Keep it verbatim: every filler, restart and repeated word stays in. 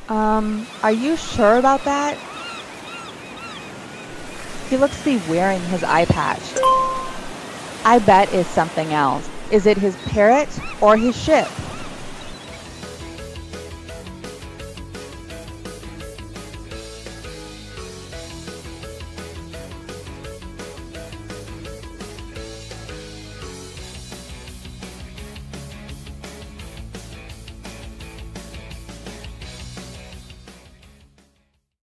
Um, are you sure about that? He looks to be wearing his eye patch. I bet it's something else. Is it his parrot or his ship?